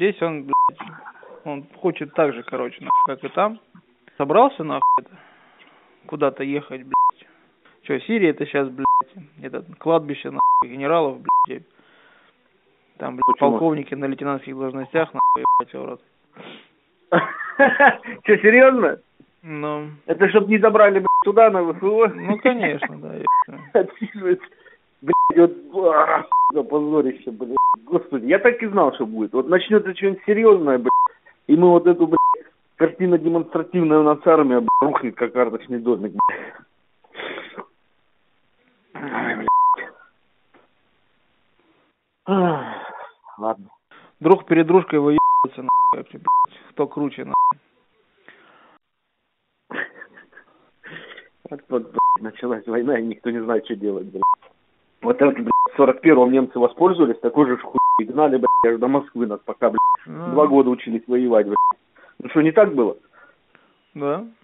здесь он, блядь, он хочет так же, короче, нахуй, как и там. Собрался, нахуй, куда-то ехать, блядь. Что, Сирия это сейчас, блядь, это кладбище, нахуй, генералов, блядь. Там, блядь, почему? полковники на лейтенантских должностях, нахуй, ебать его рот. Что, серьезно? Ну. Это чтоб не забрали, блядь, туда, на ВФО? Ну, конечно, да. Отсиживается. Блядь, вот, позорище, блядь. Господи, я так и знал, что будет. Вот начнется что-нибудь серьезное, блядь, и мы вот эту, блядь, картина демонстративная у нас армия, блядь, рухнет, как карточный домик, блядь. Ай, блядь. Ладно. Друг перед дружкой выебываются, нахуй, блядь. Кто круче, нахуй. Вот, блядь, началась война, и никто не знает, что делать, блядь. Вот это, блядь, в 41-м немцы воспользовались, такой же хуй гнали, блядь, аж до Москвы нас пока, блядь, 2 года учились воевать, блядь. Ну что, не так было? Да.